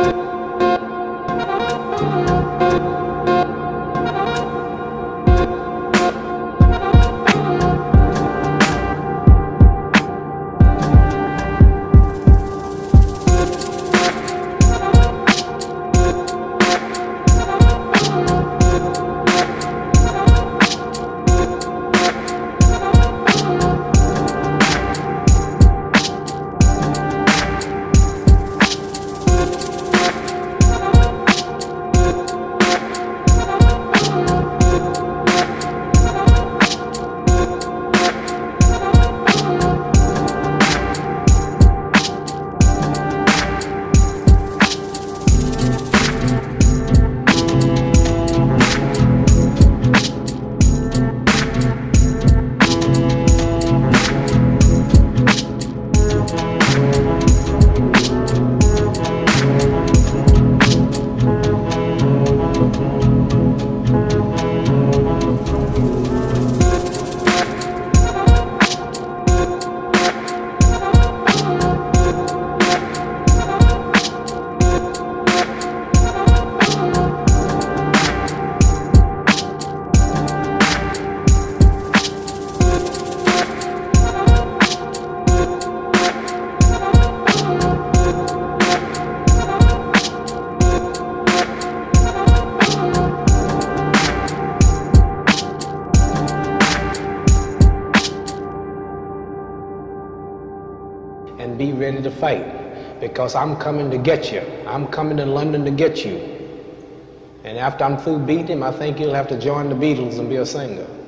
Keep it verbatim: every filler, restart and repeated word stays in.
And be ready to fight, because I'm coming to get you. I'm coming to London to get you. And after I'm through beating him, I think you'll have to join the Beatles and be a singer.